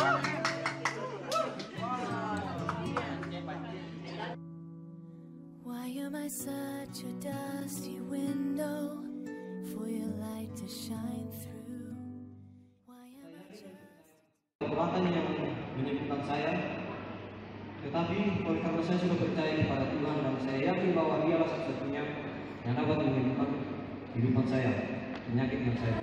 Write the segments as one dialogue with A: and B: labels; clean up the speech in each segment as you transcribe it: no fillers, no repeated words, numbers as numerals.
A: Why am I such a dusty window for your light to shine through? Why am I just
B: Kekuatan yang menyembuhkan saya, tetapi oleh karena saya sudah percaya kepada Tuhan dan saya yakin bahwa Dialah satu-satunya yang dapat menyembuhkan kehidupan saya, penyakit yang saya.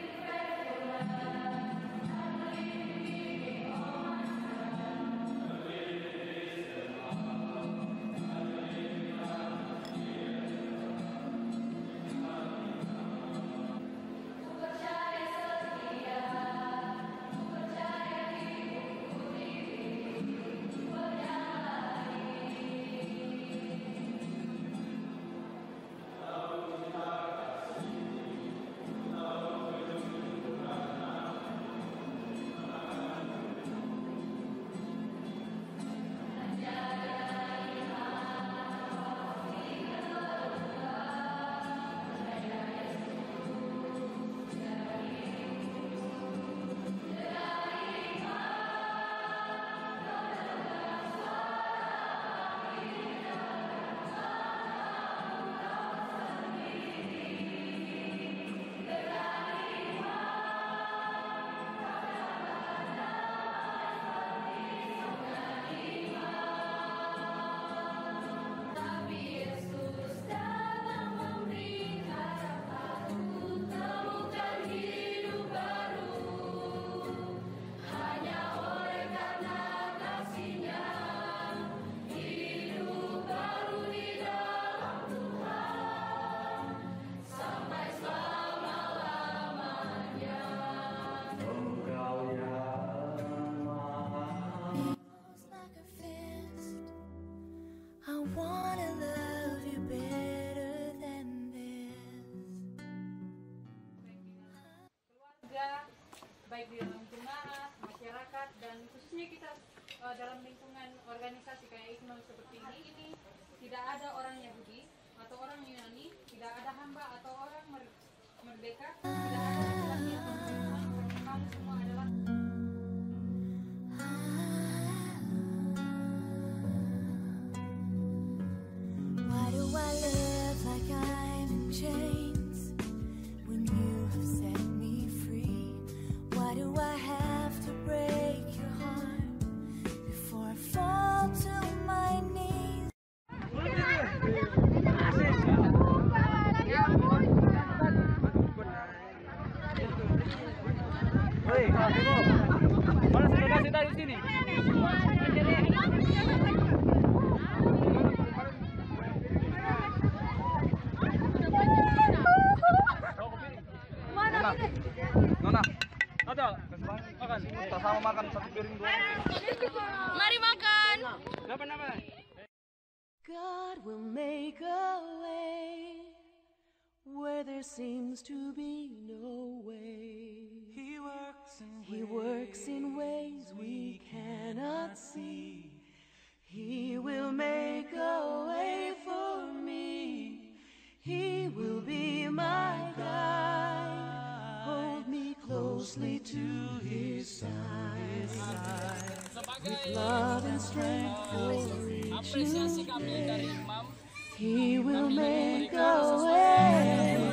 A: I wanna love you better than this.
C: Keluarga, baik di dalam jemaat, masyarakat, dan khususnya kita dalam lingkungan organisasi kayak IKNOL seperti ini tidak ada orang Yahudi atau orang Yunani, tidak ada hamba atau orang merdeka, tidak ada laki-laki atau perempuan, kamu semua adalah
A: Why do I live like I'm in chains when you have set me free? Why do I have to break your heart before I fall to my knees?
D: Hei, mana sudah kita di sini? Nona, ada makan. Kita sama makan satu piring dua.
E: Mari makan.
D: Apa?
A: God will make a way where there seems to be no way. He works in ways we cannot see. He will make a way for me. He will be my guide. Hold me closely to his side. With love and strength for each new day. He will make a way.